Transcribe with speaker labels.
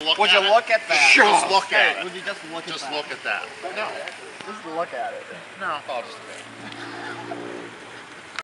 Speaker 1: look
Speaker 2: Would
Speaker 1: at
Speaker 2: you
Speaker 1: it?
Speaker 2: look at that?
Speaker 1: Just look at it.
Speaker 2: Would you just look at
Speaker 1: Just
Speaker 2: that?
Speaker 1: look at that. No.
Speaker 2: Just look at it.
Speaker 1: No. Oh, just a bit.